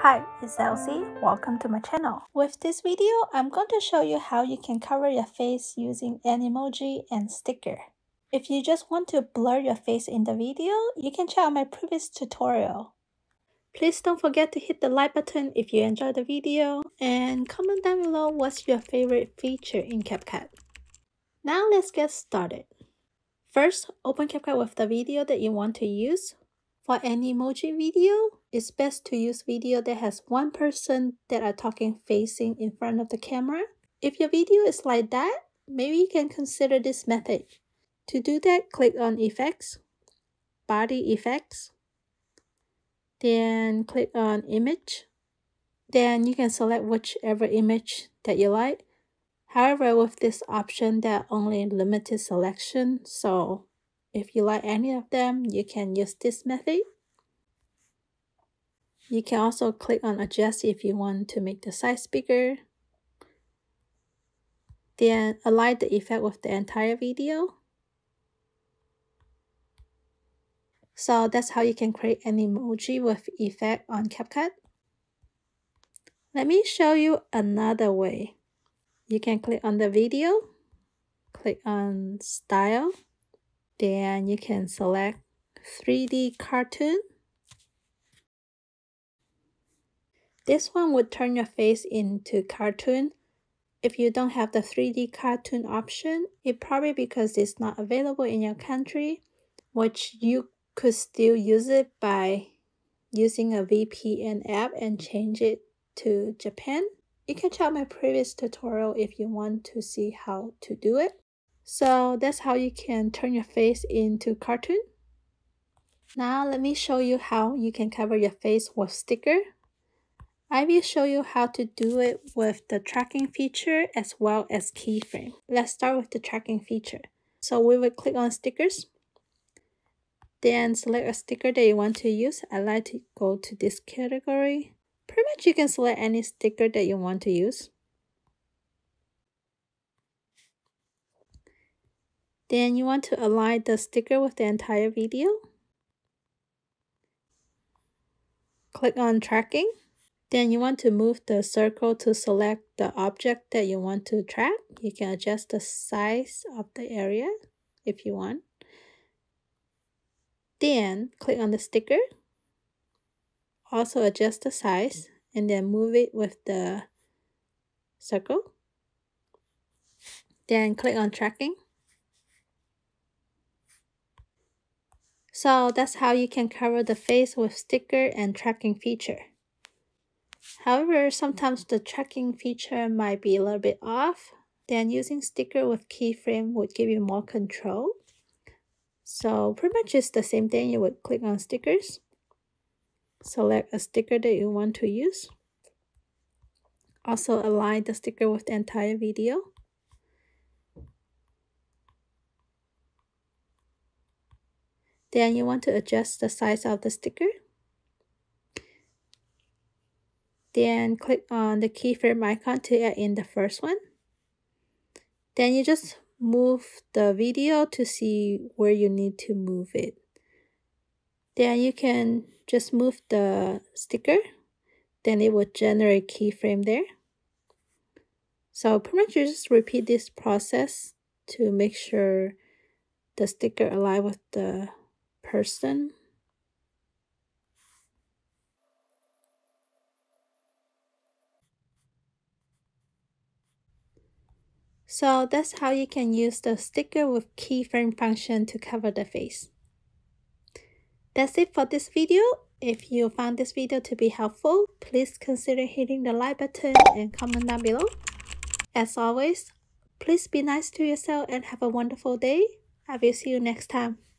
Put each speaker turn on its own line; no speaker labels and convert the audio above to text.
Hi, it's Elsie. Welcome to my channel. With this video, I'm going to show you how you can cover your face using Animoji and sticker. If you just want to blur your face in the video, you can check out my previous tutorial. Please don't forget to hit the like button if you enjoyed the video and comment down below what's your favorite feature in CapCut. Now let's get started. First, open CapCut with the video that you want to use. For Animoji video, it's best to use video that has one person that are talking facing in front of the camera. If your video is like that, maybe you can consider this method. To do that, click on Effects, Body Effects, then click on Image. Then you can select whichever image that you like. However, with this option, there are only limited selection, so if you like any of them, you can use this method. You can also click on Adjust if you want to make the size bigger. Then align the effect with the entire video. So that's how you can create an emoji with effect on CapCut. Let me show you another way. You can click on the video, click on Style. Then you can select 3D cartoon. This one would turn your face into cartoon. If you don't have the 3D cartoon option, it's probably because it's not available in your country, which you could still use it by using a VPN app and change it to Japan. You can check my previous tutorial if you want to see how to do it. So that's how you can turn your face into cartoon. Now let me show you how you can cover your face with sticker. I will show you how to do it with the tracking feature as well as keyframe. Let's start with the tracking feature. So we will click on stickers. Then select a sticker that you want to use. I like to go to this category. Pretty much you can select any sticker that you want to use. Then you want to align the sticker with the entire video. Click on tracking. Then you want to move the circle to select the object that you want to track. You can adjust the size of the area if you want. Then click on the sticker. Also adjust the size and then move it with the circle. Then click on tracking. So that's how you can cover the face with sticker and tracking feature. However, sometimes the tracking feature might be a little bit off. Then using sticker with keyframe would give you more control. So pretty much it's the same thing. You would click on stickers. Select a sticker that you want to use. Also align the sticker with the entire video. Then you want to adjust the size of the sticker. Then click on the keyframe icon to add in the first one. Then you just move the video to see where you need to move it. Then you can just move the sticker. Then it will generate keyframe there. So pretty much you just repeat this process to make sure the sticker aligns with the person. So that's how you can use the sticker with keyframe function to cover the face. That's it for this video. If you found this video to be helpful, please consider hitting the like button and comment down below. As always, please be nice to yourself and have a wonderful day. I will see you next time.